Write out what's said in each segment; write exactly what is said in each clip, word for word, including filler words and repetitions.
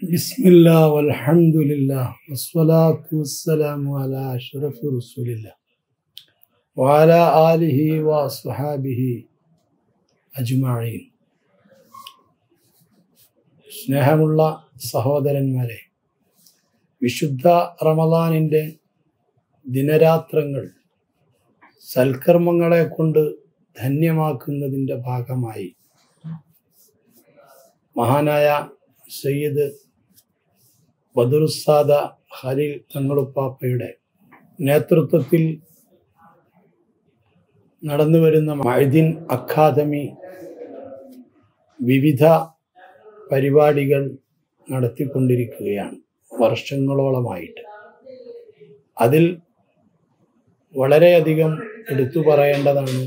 ബിസ്മില്ലാ വൽഹംദുലില്ലാ വസ്സലാത്തു വസ്സലാമു അലാ അഷ്റഫി റസൂലില്ലാ വഅലാ ആലിഹി വഅസ്ഹാബിഹി അജ്മഈൻ. സ്നേഹമുള്ള സഹോദരന്മാരെ, വിശുദ്ധ റമദാനിൻ്റെ ദിനരാത്രങ്ങൾ സൽക്കർമ്മങ്ങളെ കൊണ്ട് ധന്യമാക്കുന്നതിൻ്റെ ഭാഗമായി മഹാനായ സയ്യിദ് ബദറുസ്സാദ ഖലീൽ തങ്ങളുപ്പാപ്പയുടെ നേതൃത്വത്തിൽ നടന്നുവരുന്ന മഅ്ദിൻ അക്കാദമി വിവിധ പരിപാടികൾ നടത്തിക്കൊണ്ടിരിക്കുകയാണ് വർഷങ്ങളോളമായിട്ട്. അതിൽ വളരെയധികം എടുത്തു പറയേണ്ടതാണ്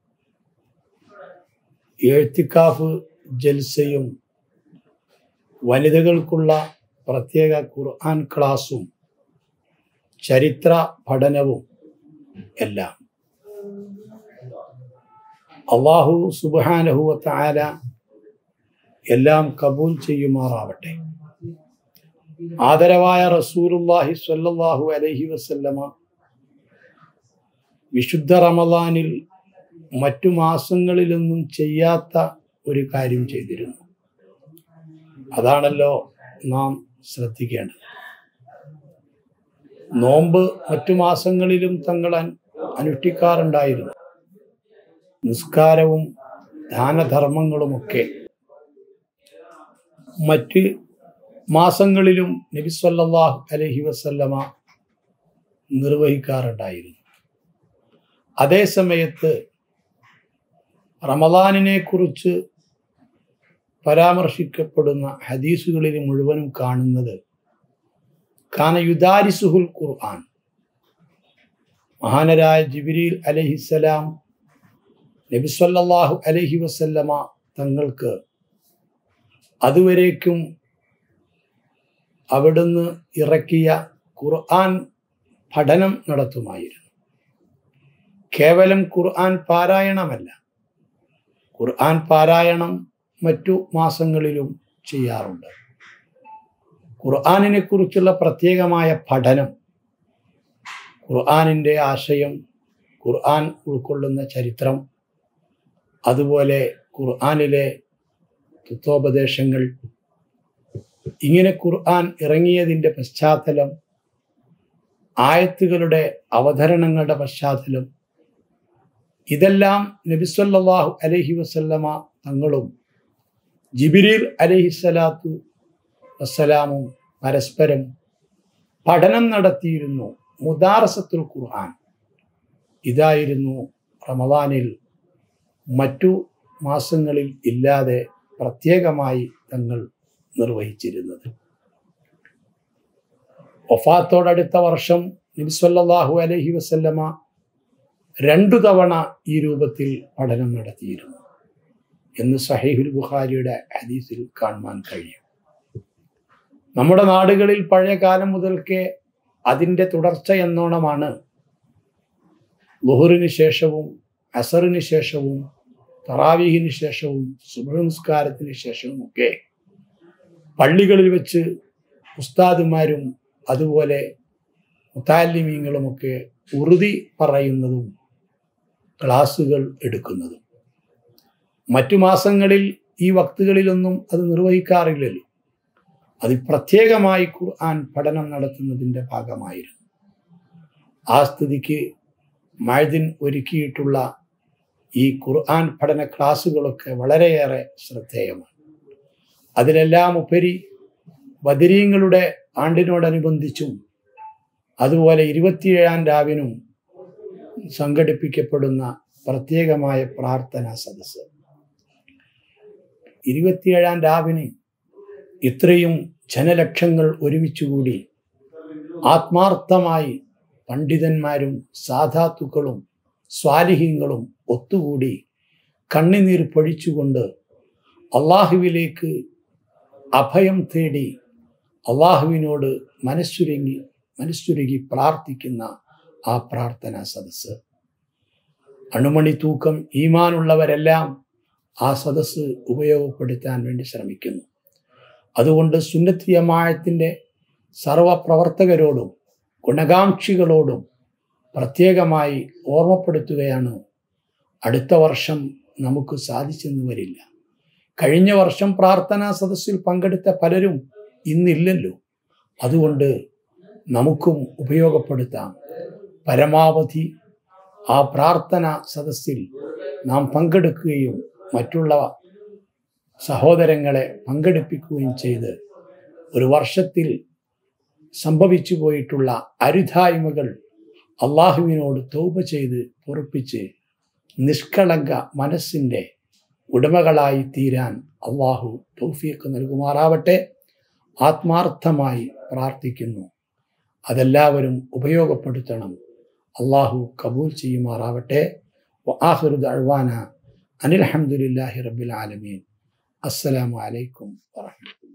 എഴ്തികാഫ് ജൽസയും വനിതകൾക്കുള്ള പ്രത്യേക ഖുർആൻ ക്ലാസും ചരിത്ര പഠനവും എല്ലാം. അല്ലാഹു സുബ്ഹാനഹു വ തആല എല്ലാം കബൂൽ ചെയ്യുമാറാവട്ടെ. ആദരവായ റസൂലുള്ളാഹി സ്വല്ലല്ലാഹു അലൈഹി വസല്ലമ വിശുദ്ധ റമദാനിൽ മറ്റു മാസങ്ങളിലൊന്നും ചെയ്യാത്ത ഒരു കാര്യം ചെയ്തിരുന്നു. അതാണല്ലോ നാം ശ്രദ്ധിക്കേണ്ടത്. നോമ്പ് മറ്റു മാസങ്ങളിലും തങ്ങൾ അനുഷ്ഠിക്കാറുണ്ടായിരുന്നു. നിസ്കാരവും ദാനധർമ്മങ്ങളുമൊക്കെ മറ്റ് മാസങ്ങളിലും നബി സല്ലല്ലാഹു അലൈഹി വസല്ലമ നിർവഹിക്കാറുണ്ടായിരുന്നു. അതേ സമയത്ത് റമദാനിനെ കുറിച്ച് പരാമർശിക്കപ്പെടുന്ന ഹദീസുകളിൽ മുഴുവനും കാണുന്നത് കാന യുദാരിസുഹുൽ ഖുർആൻ. മഹാനരായ ജിബ്രീൽ അലൈഹിസ്സലാം നബി സല്ലല്ലാഹു അലൈഹി വസല്ലമ തങ്ങൾക്ക് അതുവരേക്കും അവിടുന്ന് ഇറക്കിയ ഖുർആൻ പഠനം നടത്തുമായിരുന്നു. കേവലം ഖുർആൻ പാരായണമല്ല, ഖുർആൻ പാരായണം മറ്റു മാസങ്ങളിലും ചെയ്യാറുണ്ട്. ഖുർആനിനെ കുറിച്ചുള്ള പ്രത്യേകമായ പഠനം, ഖുർആനിൻ്റെ ആശയം, ഖുർആൻ ഉൾക്കൊള്ളുന്ന ചരിത്രം, അതുപോലെ ഖുർആനിലെ തത്വോപദേശങ്ങൾ, ഇങ്ങനെ ഖുർആൻ ഇറങ്ങിയതിൻ്റെ പശ്ചാത്തലം, ആയത്തുകളുടെ അവതരണങ്ങളുടെ പശ്ചാത്തലം, ഇതെല്ലാം നബി സല്ലല്ലാഹു അലൈഹി വസല്ലമ തങ്ങളും ജിബ്രീൽ അലൈഹിസ്സലാത്തു വസ്സലാമും പരസ്പരം പഠനം നടത്തിയിരുന്നു. മുദാറസത്തുൽ ഖുർആൻ ഇതായിരുന്നു റമദാനിൽ മറ്റു മാസങ്ങളിൽ ഇല്ലാതെ പ്രത്യേകമായി തങ്ങൾ നിർവഹിച്ചിരുന്നത്. വഫാത്തോടടുത്ത വർഷം നബി സല്ലല്ലാഹു അലൈഹി വസല്ലമ രണ്ടു തവണ ഈ രൂപത്തിൽ പഠനം നടത്തിയിരുന്നു എന്ന് സഹീഹുൽ ബുഖാരിയുടെ ഹദീസിൽ കാണുവാൻ കഴിയും. നമ്മുടെ നാടുകളിൽ പഴയ കാലം മുതൽക്കേ അതിൻ്റെ തുടർച്ച എന്നോണമാണ് ളുഹറിന് ശേഷവും അസറിന് ശേഷവും തറാവീഹിന് ശേഷവും സുബ്ഹ് നിസ്കാരത്തിന് ശേഷവും ഒക്കെ പള്ളികളിൽ വെച്ച് ഉസ്താദുമാരും അതുപോലെ മുതഅല്ലിമീങ്ങളുമൊക്കെ ഉറുദി പറയുന്നതും ക്ലാസുകൾ എടുക്കുന്നതും. മറ്റു മാസങ്ങളിൽ ഈ വക്തുകളിലൊന്നും അത് നിർവഹിക്കാറില്ലല്ലോ. അത് പ്രത്യേകമായി ഖുർആൻ പഠനം നടത്തുന്നതിൻ്റെ ഭാഗമായിരുന്നു. ആ സ്ഥിതിക്ക് മഅ്ദിൻ ഒരുക്കിയിട്ടുള്ള ഈ ഖുർആൻ പഠന ക്ലാസുകളൊക്കെ വളരെയേറെ ശ്രദ്ധേയമാണ്. അതിലെല്ലാം ഉപരി ബദരീങ്ങളുടെ ആണ്ടിനോടനുബന്ധിച്ചും അതുപോലെ ഇരുപത്തിയേഴാം രാവിനും സംഘടിപ്പിക്കപ്പെടുന്ന പ്രത്യേകമായ പ്രാർത്ഥനാ സദസ്സ്. ഇരുപത്തിയേഴാം രാവിന് ഇത്രയും ജനലക്ഷങ്ങൾ ഒരുമിച്ചുകൂടി ആത്മാർത്ഥമായി പണ്ഡിതന്മാരും സാധാത്തുക്കളും സ്വാലിഹീങ്ങളും ഒത്തുകൂടി കണ്ണുനീർ പൊഴിച്ചുകൊണ്ട് അള്ളാഹുവിലേക്ക് അഭയം തേടി അള്ളാഹുവിനോട് മനസ്സുരുങ്ങി മനസ്സുരുകി പ്രാർത്ഥിക്കുന്ന ആ പ്രാർത്ഥനാ സദസ്സ്. അണുമണി തൂക്കം ഈമാനുള്ളവരെല്ലാം ആ സദസ്സ് ഉപയോഗപ്പെടുത്താൻ വേണ്ടി ശ്രമിക്കുന്നു. അതുകൊണ്ട് സുന്നത്ത് ജമാഅത്തിൻ്റെ സർവപ്രവർത്തകരോടും ഗുണകാംക്ഷികളോടും പ്രത്യേകമായി ഓർമ്മപ്പെടുത്തുകയാണ്, അടുത്ത വർഷം നമുക്ക് സാധിച്ചെന്ന് വരില്ല. കഴിഞ്ഞ വർഷം പ്രാർത്ഥനാ സദസ്സിൽ പങ്കെടുത്ത പലരും ഇന്നില്ലല്ലോ. അതുകൊണ്ട് നമുക്കും ഉപയോഗപ്പെടുത്താം. പരമാവധി ആ പ്രാർത്ഥനാ സദസ്സിൽ നാം പങ്കെടുക്കുകയും മറ്റുള്ള സഹോദരങ്ങളെ പങ്കെടുപ്പിക്കുകയും ചെയ്ത് ഒരു വർഷത്തിൽ സംഭവിച്ചു പോയിട്ടുള്ള അരുതായ്മകൾ അള്ളാഹുവിനോട് തൗബ ചെയ്ത് പൊറുപ്പിച്ച് നിഷ്കളങ്ക മനസ്സിൻ്റെ ഉടമകളായി തീരാൻ അള്ളാഹു തൗഫീഖ് നൽകുമാറാവട്ടെ. ആത്മാർത്ഥമായി പ്രാർത്ഥിക്കുന്നു. അതെല്ലാവരും ഉപയോഗപ്പെടുത്തണം. അള്ളാഹു കബൂൽ ചെയ്യുമാറാവട്ടെ. വആഖിറു ദഅ്വാന അനിൽ ഹംദുലില്ലാഹി റബ്ബിൽ ആലമീൻ. അസ്സലാമു അലൈക്കും വറഹ്മത്തുള്ളാഹി.